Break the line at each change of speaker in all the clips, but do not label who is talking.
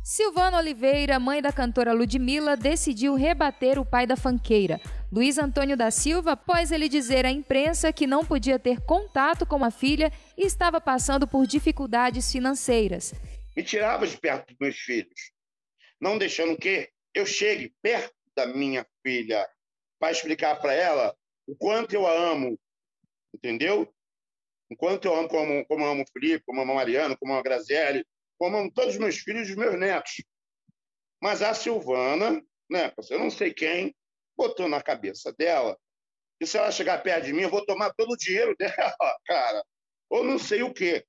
Silvana Oliveira, mãe da cantora Ludmilla, decidiu rebater o pai da funkeira, Luiz Antônio da Silva, após ele dizer à imprensa que não podia ter contato com a filha e estava passando por dificuldades financeiras.
Me tirava de perto dos meus filhos, não deixando que eu chegue perto da minha filha para explicar para ela o quanto eu a amo, entendeu? O quanto eu amo, como eu amo o Felipe, como eu amo a Mariana, como eu amo a Graziele, como eu amo todos os meus filhos e os meus netos. Mas a Silvana, né, eu não sei quem, botou na cabeça dela que se ela chegar perto de mim, eu vou tomar todo o dinheiro dela, cara. Ou não sei o quê.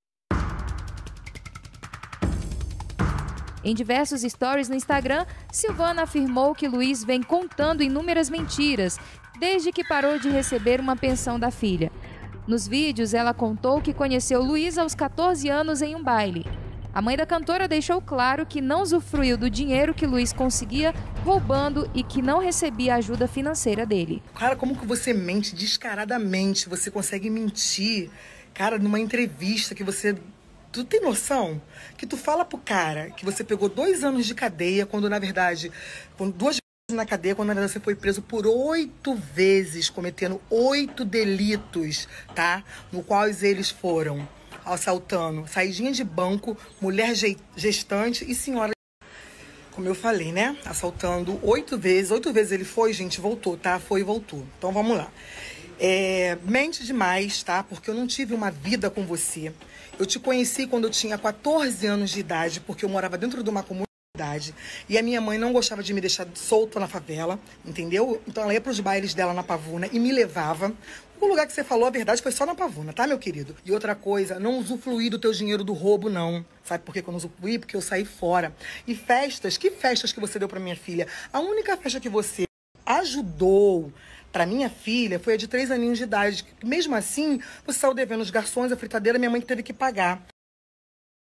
Em diversos stories no Instagram, Silvana afirmou que Luiz vem contando inúmeras mentiras desde que parou de receber uma pensão da filha. Nos vídeos, ela contou que conheceu Luiz aos 14 anos em um baile. A mãe da cantora deixou claro que não usufruiu do dinheiro que Luiz conseguia roubando e que não recebia ajuda financeira dele.
Cara, como que você mente descaradamente? Você consegue mentir, cara, numa entrevista que você... Tu tem noção que tu fala pro cara que você pegou 2 anos de cadeia, quando na verdade, 2 vezes na cadeia, quando na verdade você foi preso por 8 vezes, cometendo 8 delitos, tá? No quais eles foram assaltando saidinha de banco, mulher gestante e senhora. Como eu falei, né? Assaltando 8 vezes. 8 vezes ele foi, gente, voltou, tá? Foi e voltou. Então vamos lá. Mente demais, tá? Porque eu não tive uma vida com você. Eu te conheci quando eu tinha 14 anos de idade, porque eu morava dentro de uma comunidade e a minha mãe não gostava de me deixar solta na favela, entendeu? Então ela ia pros bailes dela na Pavuna e me levava. O lugar que você falou a verdade foi só na Pavuna, tá, meu querido? E outra coisa, não usufruí do teu dinheiro do roubo, não. Sabe por que eu não usufruí? Porque eu saí fora. E festas, que festas que você deu pra minha filha? A única festa que você ajudou para minha filha foi a de 3 aninhos de idade. Mesmo assim, você saiu devendo os garçons, a fritadeira, minha mãe que teve que pagar.